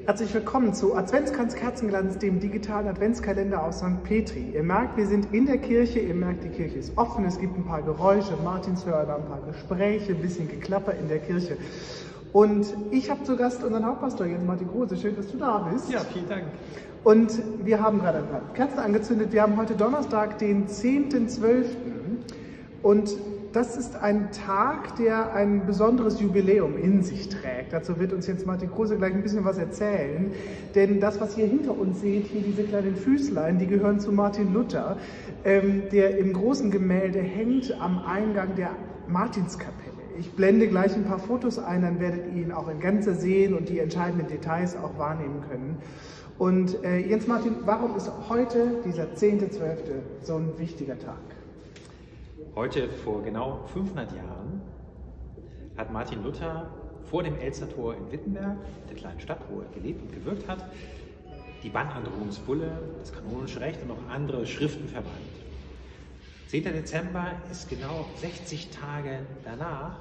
Herzlich willkommen zu Adventskranz Kerzenglanz, dem digitalen Adventskalender aus St. Petri. Ihr merkt, wir sind in der Kirche, ihr merkt, die Kirche ist offen, es gibt ein paar Geräusche, Martinshörner, ein paar Gespräche, ein bisschen Geklapper in der Kirche. Und ich habe zu Gast unseren Hauptpastor Jens Martin Große. Schön, dass du da bist. Ja, vielen Dank. Und wir haben gerade ein paar Kerzen angezündet. Wir haben heute Donnerstag, den 10.12. Und das ist ein Tag, der ein besonderes Jubiläum in sich trägt. Dazu wird uns Jens Martin Große gleich ein bisschen was erzählen. Denn das, was ihr hinter uns seht, hier diese kleinen Füßlein, die gehören zu Martin Luther, der im großen Gemälde hängt am Eingang der Martinskapelle. Ich blende gleich ein paar Fotos ein, dann werdet ihr ihn auch in Gänze sehen und die entscheidenden Details auch wahrnehmen können. Und Jens Martin, warum ist heute, dieser 10.12., so ein wichtiger Tag? Heute, vor genau 500 Jahren, hat Martin Luther vor dem Elstertor in Wittenberg, der kleinen Stadt, wo er gelebt und gewirkt hat, die Bannandrohungsbulle, das kanonische Recht und noch andere Schriften verbannt. 10. Dezember ist genau 60 Tage danach,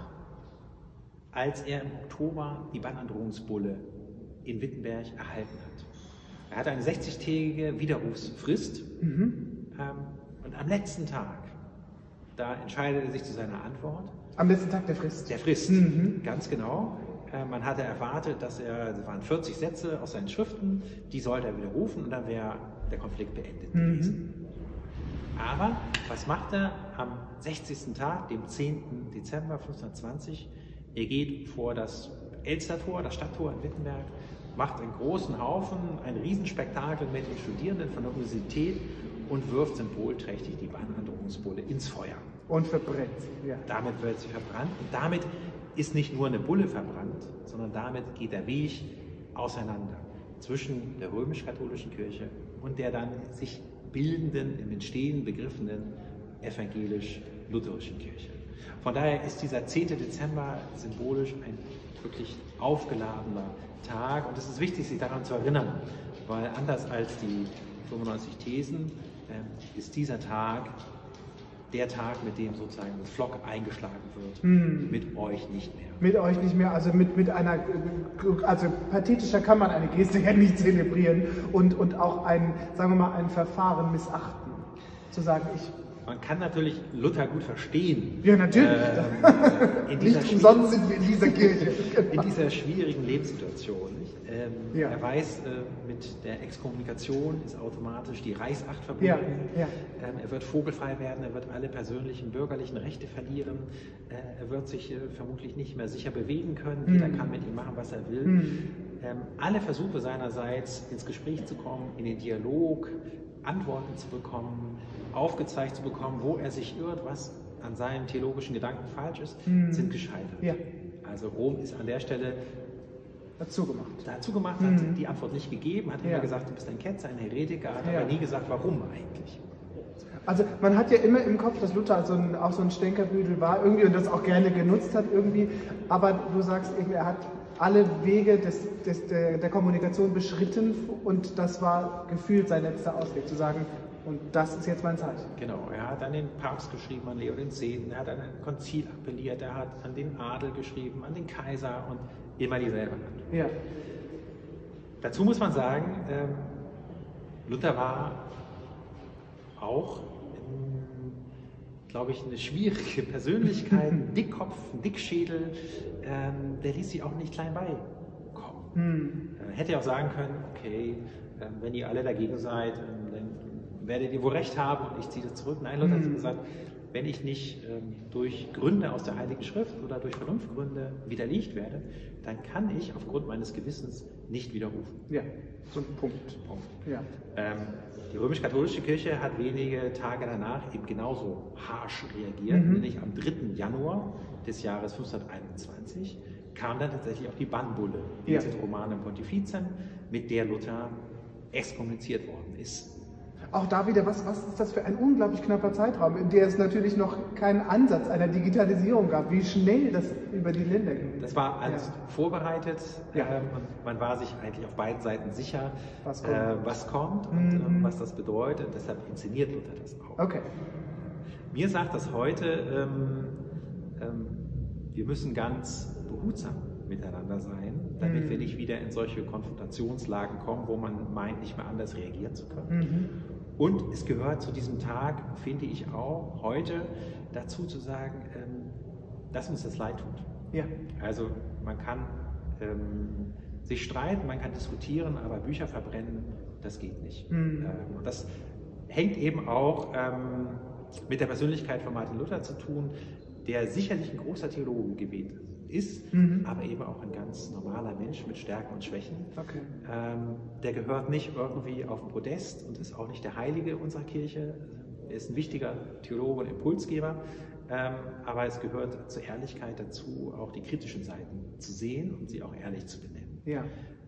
als er im Oktober die Bannandrohungsbulle in Wittenberg erhalten hat. Er hatte eine 60-tägige Widerrufsfrist und am letzten Tag, da entscheidet er sich zu seiner Antwort. Am letzten Tag der Frist? Der Frist, ganz genau. Man hatte erwartet, das waren 40 Sätze aus seinen Schriften, die sollte er widerrufen und dann wäre der Konflikt beendet gewesen. Aber was macht er am 60. Tag, dem 10. Dezember 1520? Er geht vor das Elstertor, das Stadttor in Wittenberg, macht einen großen Haufen, ein Riesenspektakel mit den Studierenden von der Universität und wirft symbolträchtig die Bannandrohungsbulle ins Feuer. Und verbrennt sie, ja. Damit wird sie verbrannt und damit ist nicht nur eine Bulle verbrannt, sondern damit geht der Weg auseinander zwischen der römisch-katholischen Kirche und der dann sich bildenden, im Entstehen begriffenen evangelisch-lutherischen Kirche. Von daher ist dieser 10. Dezember symbolisch ein wirklich aufgeladener Tag und es ist wichtig, sich daran zu erinnern, weil anders als die 95 Thesen ist dieser Tag der Tag, mit dem sozusagen das Flock eingeschlagen wird. Mit euch nicht mehr. Mit euch nicht mehr, also mit einer, also pathetischer kann man eine Geste ja nicht zelebrieren und auch ein, sagen wir mal, ein Verfahren missachten. Zu sagen, man kann natürlich Luther gut verstehen. Ja, natürlich. Nicht umsonst sind wir in dieser Kirche. In dieser schwierigen Lebenssituation. Ja. Er weiß, mit der Exkommunikation ist automatisch die Reichsacht verbunden. Ja. Ja. Er wird vogelfrei werden, er wird alle persönlichen bürgerlichen Rechte verlieren. Er wird sich vermutlich nicht mehr sicher bewegen können. Jeder kann mit ihm machen, was er will. Alle Versuche seinerseits, ins Gespräch zu kommen, in den Dialog, Antworten zu bekommen, aufgezeigt zu bekommen, wo er sich irrt, was an seinen theologischen Gedanken falsch ist, sind gescheitert. Ja. Also Rom ist an der Stelle dazu gemacht, hat die Antwort nicht gegeben, hat immer gesagt, du bist ein Ketzer, ein Heretiker, hat aber nie gesagt, warum eigentlich. Also man hat ja immer im Kopf, dass Luther auch so ein Stänkerbüdel war irgendwie und das auch gerne genutzt hat irgendwie, aber du sagst eben, er hat alle Wege der Kommunikation beschritten und das war gefühlt sein letzter Ausweg, zu sagen, und das ist jetzt mein Zeichen. Genau, er hat an den Papst geschrieben, an Leo X., er hat an ein Konzil appelliert, er hat an den Adel geschrieben, an den Kaiser und immer dieselbe Antwort. Ja. Dazu muss man sagen, Luther war auch, glaube ich, eine schwierige Persönlichkeit, ein Dickkopf, ein Dickschädel, der ließ sich auch nicht klein beikommen. Hätte ja auch sagen können, okay, wenn ihr alle dagegen seid, dann werdet ihr wohl recht haben und ich ziehe das zurück. Nein, Luther hat gesagt, wenn ich nicht durch Gründe aus der Heiligen Schrift oder durch Vernunftgründe widerlegt werde, dann kann ich aufgrund meines Gewissens nicht widerrufen. Ja, so ein Punkt. Ja. Die römisch-katholische Kirche hat wenige Tage danach eben genauso harsch reagiert, nämlich am 3. Januar des Jahres 1521 kam dann tatsächlich auch die Bannbulle, Vicet Romanum Pontificem, mit der Luther exkommuniziert worden ist. Auch da wieder, was ist das für ein unglaublich knapper Zeitraum, in der es natürlich noch keinen Ansatz einer Digitalisierung gab, wie schnell das über die Länder ging. Das war alles vorbereitet und man war sich eigentlich auf beiden Seiten sicher, was kommt und was das bedeutet. Deshalb inszeniert Luther das auch. Okay. Mir sagt das heute, wir müssen ganz behutsam miteinander sein, damit wir nicht wieder in solche Konfrontationslagen kommen, wo man meint, nicht mehr anders reagieren zu können. Und es gehört zu diesem Tag, finde ich auch, heute dazu zu sagen, dass uns das leid tut. Ja. Also man kann sich streiten, man kann diskutieren, aber Bücher verbrennen, das geht nicht. Und das hängt eben auch mit der Persönlichkeit von Martin Luther zu tun, der sicherlich ein großer Theologe gewesen ist, aber eben auch ein ganz normaler Mensch mit Stärken und Schwächen. Okay. Der gehört nicht irgendwie auf den Podest und ist auch nicht der Heilige unserer Kirche. Er ist ein wichtiger Theologe und Impulsgeber, aber es gehört zur Ehrlichkeit dazu, auch die kritischen Seiten zu sehen und sie auch ehrlich zu benennen. Ja.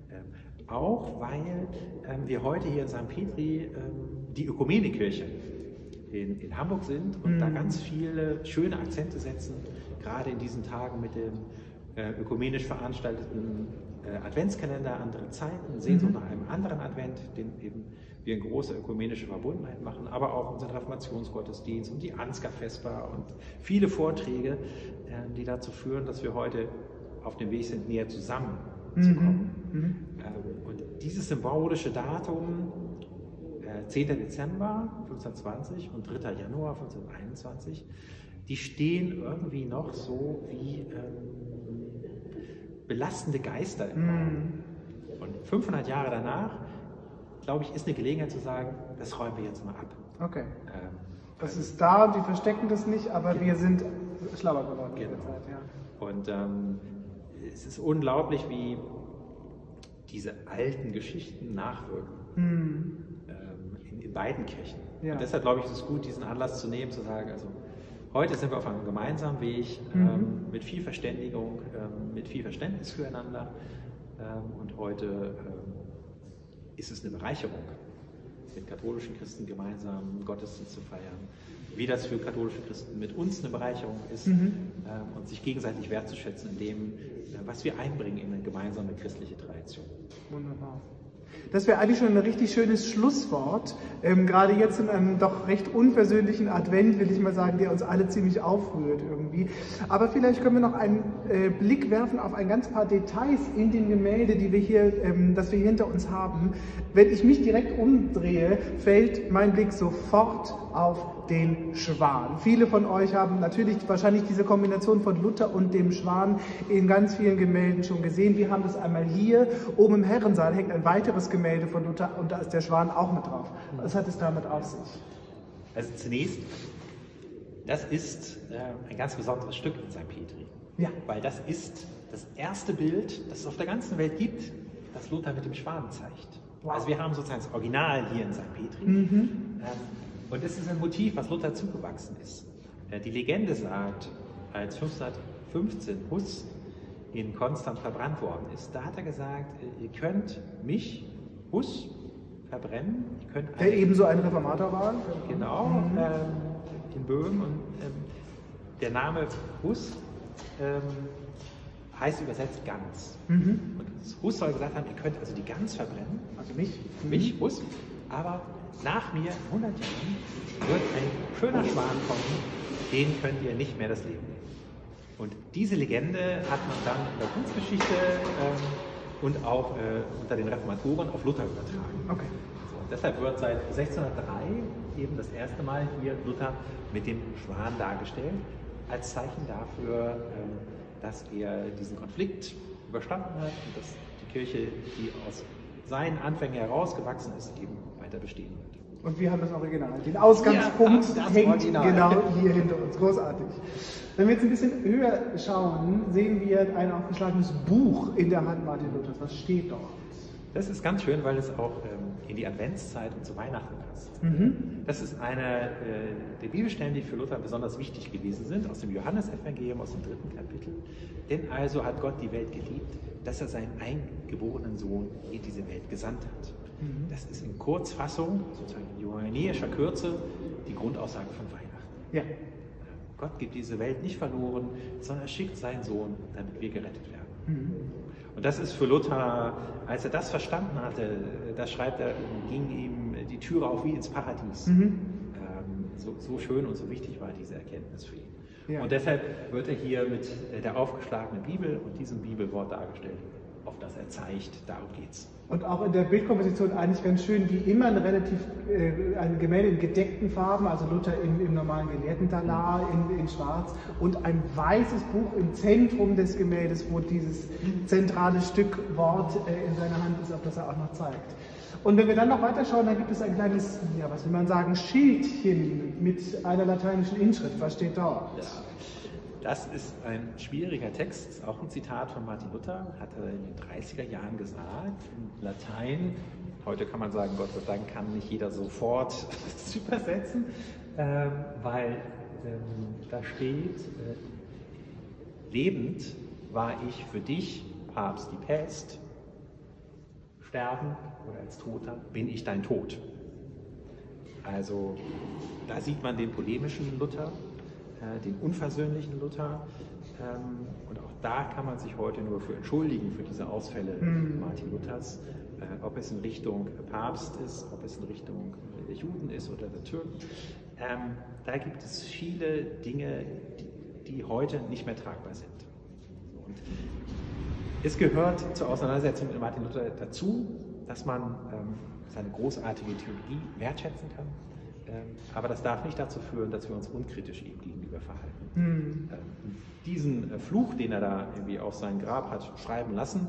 Auch weil wir heute hier in St. Petri die Ökumenikirche in Hamburg sind und da ganz viele schöne Akzente setzen, gerade in diesen Tagen mit dem ökumenisch veranstalteten Adventskalender Andere Zeiten, Sehnsucht nach einem anderen Advent, den eben wir in große ökumenische Verbundenheit machen, aber auch unseren Reformationsgottesdienst und die Ansgar-Vesper und viele Vorträge, die dazu führen, dass wir heute auf dem Weg sind, näher zusammenzukommen. Und dieses symbolische Datum, 10. Dezember 1520 und 3. Januar 1521, die stehen irgendwie noch so wie belastende Geister im Raum. Und 500 Jahre danach, glaube ich, ist eine Gelegenheit zu sagen, das räumen wir jetzt mal ab. Okay. Das ist da und die verstecken das nicht, aber genau. Wir sind schlauer geworden in genau. der Zeit. Ja. Und es ist unglaublich, wie diese alten Geschichten nachwirken. In beiden Kirchen. Ja. Und deshalb glaube ich, ist es gut, diesen Anlass zu nehmen, zu sagen, also heute sind wir auf einem gemeinsamen Weg mit viel Verständigung, mit viel Verständnis füreinander und heute ist es eine Bereicherung, mit katholischen Christen gemeinsam Gottesdienst zu feiern, wie das für katholische Christen mit uns eine Bereicherung ist und sich gegenseitig wertzuschätzen in dem, was wir einbringen in eine gemeinsame christliche Tradition. Wunderbar. Das wäre eigentlich schon ein richtig schönes Schlusswort. Gerade jetzt in einem doch recht unversöhnlichen Advent, will ich mal sagen, der uns alle ziemlich aufrührt irgendwie. Aber vielleicht können wir noch einen Blick werfen auf ein ganz paar Details in den Gemälde, die wir hier, das wir hier hinter uns haben. Wenn ich mich direkt umdrehe, fällt mein Blick sofort auf den Schwan. Viele von euch haben natürlich wahrscheinlich diese Kombination von Luther und dem Schwan in ganz vielen Gemälden schon gesehen. Wir haben das einmal hier. Oben im Herrensaal hängt ein weiteres Gemälde von Luther und da ist der Schwan auch mit drauf. Was hat es damit auf sich? Also zunächst, das ist ein ganz besonderes Stück in St. Petri. Ja. Weil das ist das erste Bild, das es auf der ganzen Welt gibt, das Luther mit dem Schwan zeigt. Wow. Also wir haben sozusagen das Original hier in St. Petri. Und es ist ein Motiv, was Luther zugewachsen ist. Die Legende sagt, als 1515 Huss in Konstanz verbrannt worden ist, da hat er gesagt, ihr könnt mich, Huss, verbrennen. Ihr könnt der ebenso ein Reformator war? Genau, in Böhmen. Und der Name Huss heißt übersetzt Gans. Und Huss soll gesagt haben, ihr könnt also die Gans verbrennen, also mich, Huss, aber nach mir, in 100 Jahren, wird ein schöner Schwan kommen, den könnt ihr nicht mehr das Leben nehmen. Und diese Legende hat man dann in der Kunstgeschichte und auch unter den Reformatoren auf Luther übertragen. Okay. So, deshalb wird seit 1603 eben das erste Mal hier Luther mit dem Schwan dargestellt, als Zeichen dafür, dass er diesen Konflikt überstanden hat und dass die Kirche, die aus seinen Anfängen herausgewachsen ist, eben weiter bestehen wird. Und wir haben das Original. Den Ausgangspunkt hängt Original. Genau hier hinter uns. Großartig. Wenn wir jetzt ein bisschen höher schauen, sehen wir ein aufgeschlagenes Buch in der Hand Martin Luthers. Was steht dort? Das ist ganz schön, weil es auch in die Adventszeit und zu Weihnachten passt. Das ist eine der Bibelstellen, die für Luther besonders wichtig gewesen sind, aus dem Johannesevangelium, aus dem 3. Kapitel. Denn also hat Gott die Welt geliebt, dass er seinen eingeborenen Sohn in diese Welt gesandt hat. Das ist in Kurzfassung, sozusagen in johannäischer Kürze, die Grundaussage von Weihnachten. Ja. Gott gibt diese Welt nicht verloren, sondern er schickt seinen Sohn, damit wir gerettet werden. Und das ist für Luther, als er das verstanden hatte, da schreibt er, ging ihm die Türe auf wie ins Paradies. So schön und so wichtig war diese Erkenntnis für ihn. Ja. Und deshalb wird er hier mit der aufgeschlagenen Bibel und diesem Bibelwort dargestellt. auf das er zeigt. Darum geht's. Und auch in der Bildkomposition eigentlich ganz schön, wie immer ein Gemälde in gedeckten Farben, also Luther im normalen Gelehrtentalar in schwarz und ein weißes Buch im Zentrum des Gemäldes, wo dieses zentrale Stück Wort in seiner Hand ist, auf das er auch noch zeigt. Und wenn wir dann noch weiterschauen, dann gibt es ein kleines, ja, was will man sagen, Schildchen mit einer lateinischen Inschrift. Was steht dort? Ja. Das ist ein schwieriger Text, auch ein Zitat von Martin Luther, hat er in den 30er Jahren gesagt, in Latein. Heute kann man sagen, Gott sei Dank kann nicht jeder sofort übersetzen, weil da steht, lebend war ich für dich, Papst, die Pest, sterben oder als Toter bin ich dein Tod. Also da sieht man den polemischen Luther, den unversöhnlichen Luther, und auch da kann man sich heute nur für entschuldigen, für diese Ausfälle Martin Luthers, ob es in Richtung Papst ist, ob es in Richtung der Juden ist oder der Türken. Da gibt es viele Dinge, die heute nicht mehr tragbar sind. Und es gehört zur Auseinandersetzung mit Martin Luther dazu, dass man seine großartige Theologie wertschätzen kann. Aber das darf nicht dazu führen, dass wir uns unkritisch ihm gegenüber verhalten. Diesen Fluch, den er da irgendwie auf sein Grab hat schreiben lassen,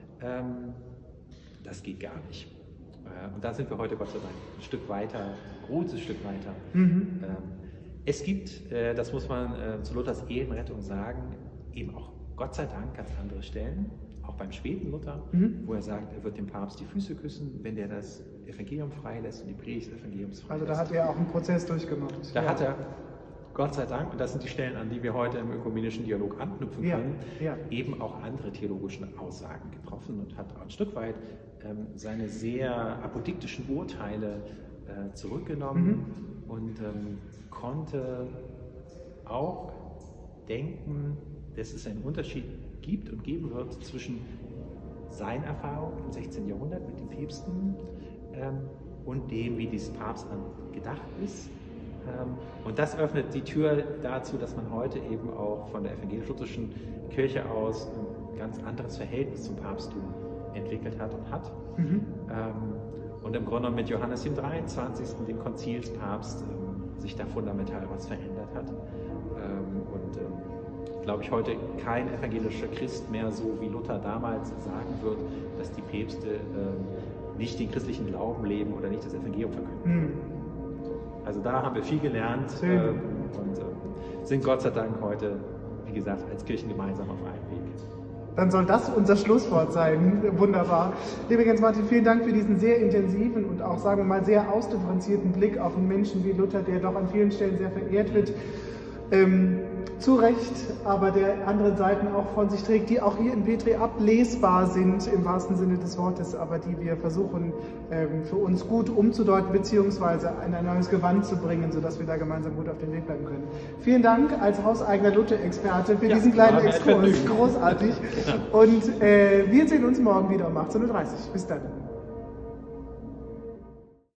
das geht gar nicht. Und da sind wir heute Gott sei Dank ein Stück weiter, ein großes Stück weiter. Es gibt, das muss man zu Luthers Ehrenrettung sagen, eben auch Gott sei Dank ganz andere Stellen, auch beim späten Luther, wo er sagt, er wird dem Papst die Füße küssen, wenn der das Evangelium freilässt und die Predigt des Evangeliums freilässt. Also da hat er auch einen Prozess durchgemacht. Da hat er, Gott sei Dank, und das sind die Stellen, an die wir heute im ökumenischen Dialog anknüpfen können, eben auch andere theologische Aussagen getroffen und hat auch ein Stück weit seine sehr apodiktischen Urteile zurückgenommen und konnte auch denken, dass es einen Unterschied gibt und geben wird zwischen seiner Erfahrung im 16. Jahrhundert mit den Päpsten und dem, wie dieses Papstamt gedacht ist. Und das öffnet die Tür dazu, dass man heute eben auch von der evangelisch-lutherischen Kirche aus ein ganz anderes Verhältnis zum Papsttum entwickelt hat und hat. Und im Grunde mit Johannes dem 23., dem Konzilspapst, sich da fundamental was verändert hat. Glaube ich, heute kein evangelischer Christ mehr so wie Luther damals sagen wird, dass die Päpste nicht den christlichen Glauben leben oder nicht das Evangelium verkünden. Also da haben wir viel gelernt und sind Gott sei Dank heute, wie gesagt, als Kirchen gemeinsam auf einem Weg. Dann soll das unser Schlusswort sein. Wunderbar. Lieber Jens Martin, vielen Dank für diesen sehr intensiven und auch, sagen wir mal, sehr ausdifferenzierten Blick auf einen Menschen wie Luther, der doch an vielen Stellen sehr verehrt wird. Zu Recht, aber der anderen Seiten auch von sich trägt, die auch hier in Petri ablesbar sind, im wahrsten Sinne des Wortes, aber die wir versuchen für uns gut umzudeuten, beziehungsweise in ein neues Gewand zu bringen, sodass wir da gemeinsam gut auf dem Weg bleiben können. Vielen Dank als hauseigener Luther-Experte für diesen kleinen Exkurs. Großartig. Und wir sehen uns morgen wieder um 18:30 Uhr. Bis dann.